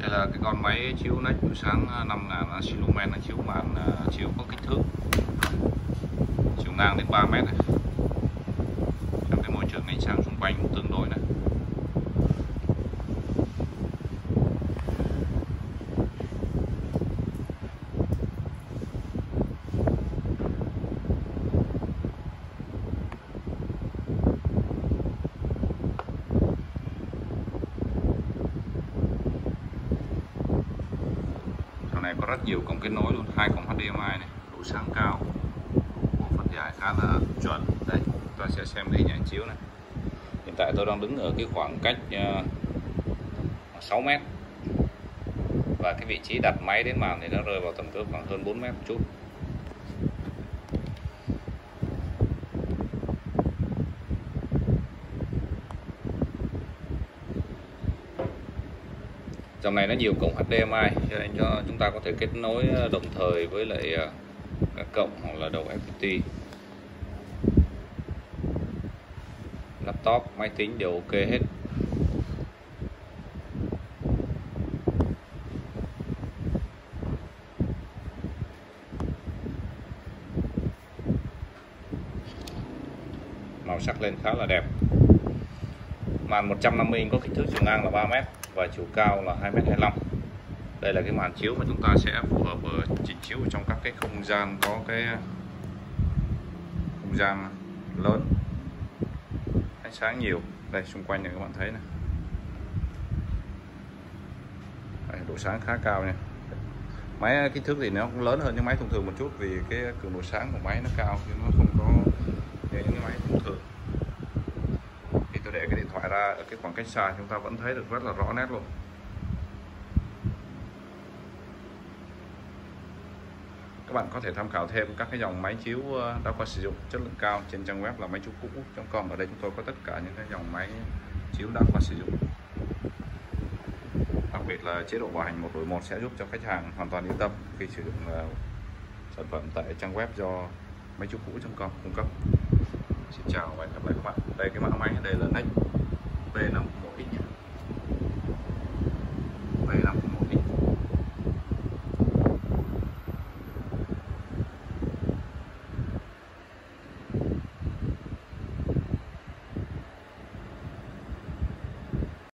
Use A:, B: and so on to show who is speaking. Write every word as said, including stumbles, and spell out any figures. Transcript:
A: Đây là cái con máy chiếu nách buổi sáng năm nghìn xi lô men, nó chiếu màn chiếu có kích thước chiều ngang đến ba mét này. Trong cái môi trường ánh sáng xung quanh cũng tương đối này. Này có rất nhiều cổng kết nối luôn, hai cổng hát đê em i này, độ sáng cao, bộ phận giải khá là chuẩn. Đây, chúng ta sẽ xem đây nhãn chiếu này. Hiện tại tôi đang đứng ở cái khoảng cách uh, sáu mét và cái vị trí đặt máy đến màn thì nó rơi vào tầm cỡ khoảng hơn bốn mét một chút. Dòng này nó nhiều cổng hát đê em i cho nên cho chúng ta có thể kết nối đồng thời với lại các cổng hoặc là đầu ép pê tê. Laptop, máy tính đều ok hết. Màu sắc lên khá là đẹp. Màn một trăm năm mươi inch có kích thước chiều ngang là ba mét và chiều cao là hai mét hai mươi lăm. Đây là cái màn chiếu mà chúng ta sẽ phù hợp chỉnh chiếu ở trong các cái không gian có cái không gian lớn, ánh sáng nhiều. Đây xung quanh này các bạn thấy này. Đây, độ sáng khá cao nha. Máy kích thước thì nó cũng lớn hơn những máy thông thường một chút vì cái cường độ sáng của máy nó cao chứ nó không có như những cái máy thông thường. Khi tôi để cái điện thoại ra ở cái khoảng cách xa chúng ta vẫn thấy được rất là rõ nét luôn. Các bạn có thể tham khảo thêm các cái dòng máy chiếu đã qua sử dụng chất lượng cao trên trang web là máy chiếu cũ chấm com. Ở đây chúng tôi có tất cả những cái dòng máy chiếu đã qua sử dụng. Đặc biệt là chế độ bảo hành một đổi một sẽ giúp cho khách hàng hoàn toàn yên tâm khi sử dụng sản phẩm tại trang web do máy chiếu cũ chấm com cung cấp. Xin chào và hẹn gặp lại các bạn. Đây cái mã máy đây là nách B năm một X. B năm một X.